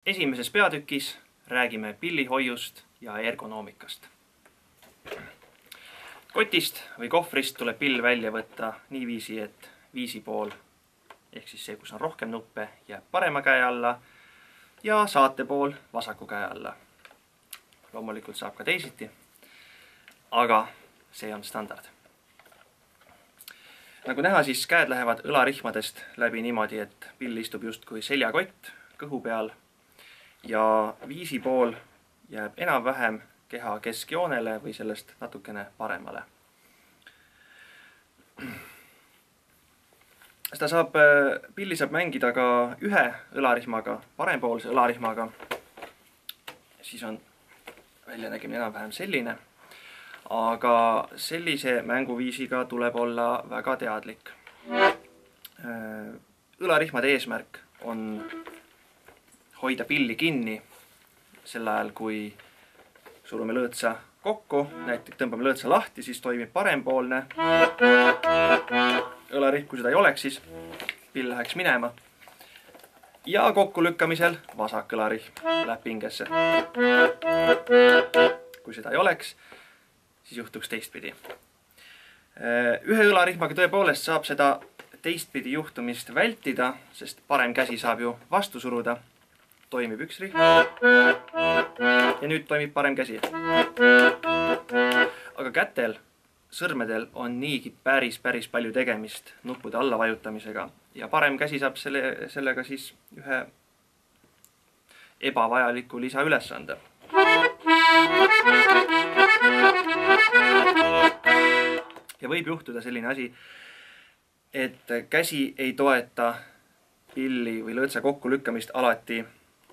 Esimeses peatükis räägime pillihoiust ja ergonoomikast. Kotist või kohvrist tuleb pill välja võtta niiviisi, et viisi pool, ehk siis see, kus on rohkem nuppe, jääb parema käe alla ja saate pool vasaku käe alla. Loomulikult saab ka teisiti, aga see on standard. Nagu näha, siis käed lähevad õlarihmadest läbi niimoodi, et pill istub justkui seljakott kõhu peal ja viisi pool jääb enam-vähem keha keskjoonele või sellest natukene paremale. Pilli saab mängida ka ühe õlarihmaga, parempoolse õlarihmaga. Siis on väljanägemine enam-vähem selline. Aga sellise mänguviisiga tuleb olla väga teadlik. Õlarihmade eesmärk on hoida pilli kinni sel ajal, kui surume lõõtsa kokku, näiteks tõmbame lõõtsa lahti, siis toimib parempoolne õlarihm, kui seda ei oleks, siis pill läheks minema. Ja kokkulükkamisel vasak õlarihm läheb pingesse. Kui seda ei oleks, siis juhtuks teistpidi. Ühe õlarihmaga tõepoolest saab seda teistpidi juhtumist vältida, sest parem käsi saab ju vastu suruda. Toimib üks rihm ja nüüd toimib parem käsi. Aga kätel, sõrmedel on niigi päris palju tegemist nuppude alla vajutamisega ja parem käsi saab sellega siis ühe ebavajaliku lisaülesande. Ja võib juhtuda selline asi, et käsi ei toeta pilli või lõõtsa kokkulükkamist alati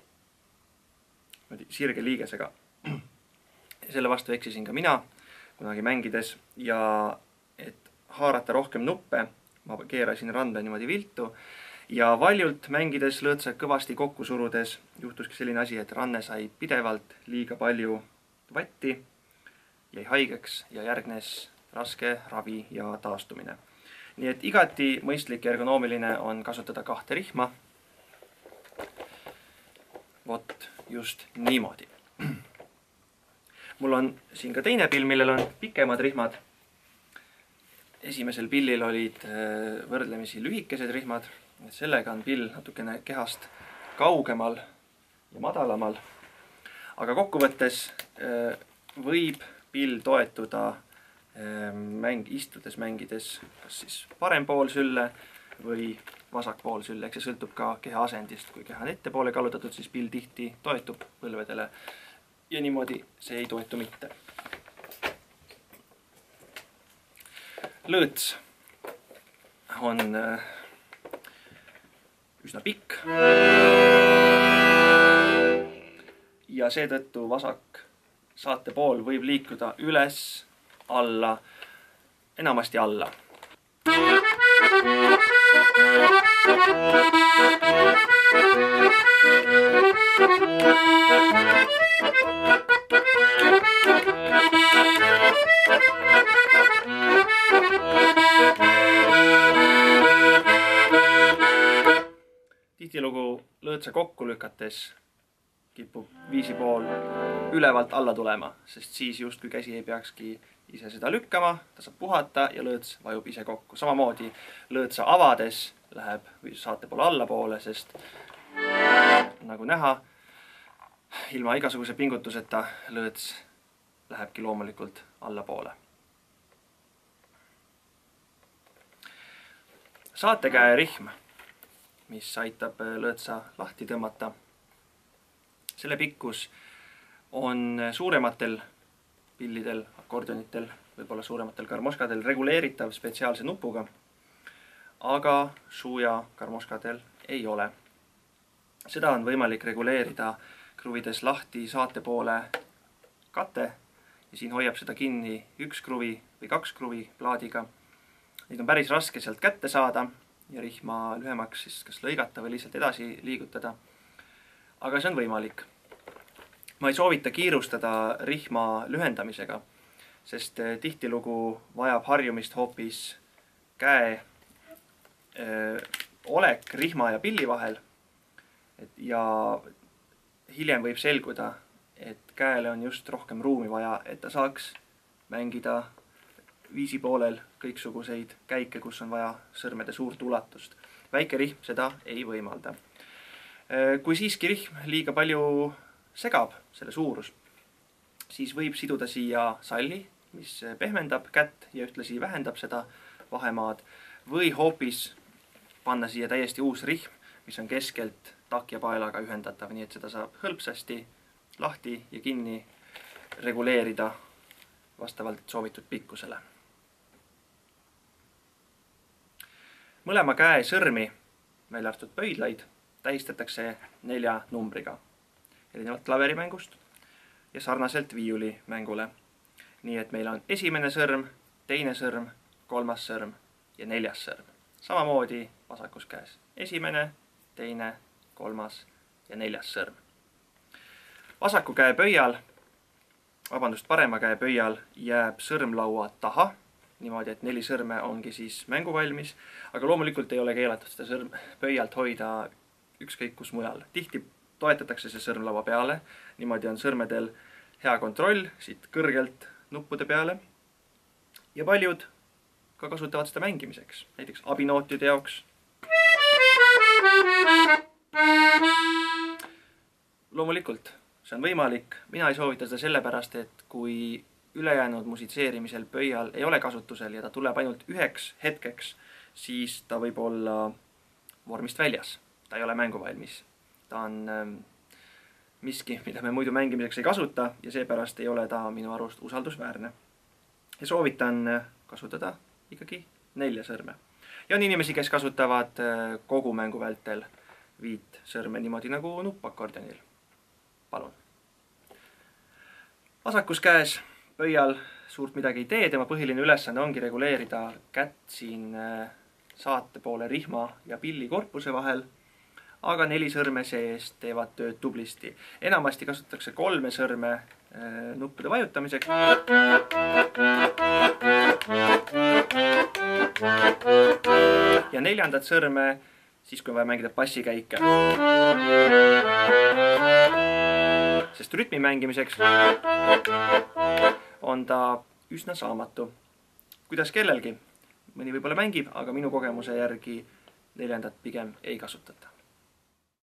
sirge liigesega. Selle vastu eksisin ka mina kunagi mängides ja et haarata rohkem nuppe, ma keerasin randa niimoodi viltu ja valjult mängides lõõtsa kõvasti kokku surudes juhtuski selline asi, et ranne sai pidevalt liiga palju vatti, jäi haigeks ja järgnes raske ravi ja taastumine. Nii et igati mõistlik ja ergonoomiline on kasutada kahte rihma. Vot just niimoodi. Mul on siin ka teine pill, millel on pikemad rihmad. Esimesel pillil olid võrdlemisi lühikesed rihmad. Sellega on pill natukene kehast kaugemal ja madalamal. Aga kokkuvõttes võib pill toetuda istudes mängides kas siis parempool sülle või vasakpool sülle, eks see sõltub ka keha asendist. Kui keha on ettepoole kallutatud, siis pill tihti toetub põlvedele ja niimoodi see ei toetu mitte. Lõõts on üsna pikk ja seetõttu vasak saate pool võib liikuda üles, alla, enamasti alla. Tihtilugu lõõtsa kokku lükates kipub viisi pool ülevalt alla tulema, sest siis justkui käsi ei peakski ise seda lükkama, ta saab puhata ja lõõts vajub ise kokku. Samamoodi lõõtsa avades läheb saate poole allapoole, sest nagu näha, ilma igasuguse pingutuseta lõõts lähebki loomulikult allapoole. Saatekäe rihm, mis aitab lõõtsa lahti tõmmata. Selle pikkus on suurematel pillidel, akordionitel, võib-olla suurematel karmoškadel reguleeritav spetsiaalse nupuga, aga suu- ja karmoškadel ei ole. Seda on võimalik reguleerida kruvides lahti saate poole kate ja siin hoiab seda kinni üks kruvi või kaks kruvi plaadiga. Neid on päris raske sealt kätte saada ja rihma lühemaks siis kas lõigata või lihtsalt edasi liigutada. Aga see on võimalik. Ma ei soovita kiirustada rihma lühendamisega, sest tihtilugu vajab harjumist hoopis käe olek rihma ja pilli vahel. Ja hiljem võib selguda, et käele on just rohkem ruumi vaja, et ta saaks mängida viisi poolel kõiksuguseid käike, kus on vaja sõrmede suurt ulatust. Väike rihm seda ei võimalda. Kui siiski rihm liiga palju segab selle suurus, siis võib siduda siia salli, mis pehmendab kätt ja ühtlasi vähendab seda vahemaad, või hoopis panna siia täiesti uus rihm, mis on keskelt takja paelaga ühendatav, nii et seda saab hõlpsasti lahti ja kinni reguleerida vastavalt soovitud pikkusele. Mõlema käe sõrmi, välja arvatud pöidlaid, tähistatakse 4 numbriga, erinevalt klaverimängust ja sarnaselt viiulimängule. Nii et meil on esimene sõrm, teine sõrm, 3. sõrm ja 4. sõrm. Samamoodi vasakus käes. Esimene, teine, 3. ja 4. sõrm. Vasaku käe pöial, parema käe pöial jääb sõrmlaua taha, niimoodi, et 4 sõrme ongi siis mänguvalmis, aga loomulikult ei ole keelatud seda pöialt hoida ükskõik kus mujal. Tihti toetatakse see sõrmlaua peale, niimoodi on sõrmedel hea kontroll siit kõrgelt nuppude peale ja paljud ka kasutavad seda mängimiseks, näiteks abinootide jaoks. Loomulikult, see on võimalik, mina ei soovita seda sellepärast, et kui ülejäänud musitseerimisel pöial ei ole kasutusel ja ta tuleb ainult üheks hetkeks, siis ta võib olla vormist väljas. Ta ei ole mänguvalmis. Ta on miski, mida me muidu mängimiseks ei kasuta ja seepärast ei ole ta minu arust usaldusväärne. Ja soovitan kasutada ikkagi 4 sõrme. Ja on inimesi, kes kasutavad kogu mängu vältel 5 sõrme niimoodi nagu nuppakordionil. Palun. Vasakus käes pöial suurt midagi ei tee, tema põhiline ülesanne ongi reguleerida kätt siin saate poole rihma ja pilli korpuse vahel, aga 4 sõrme sees teevad tööd tublisti. Enamasti kasutatakse 3 sõrme nuppude vajutamiseks. Ja 4. sõrme siis, kui on vaja mängida bassikäike. Sest rütmi mängimiseks on ta üsna saamatu. Kuidas kellelgi? Mõni võib-olla mängib, aga minu kogemuse järgi 4. pigem ei kasutata.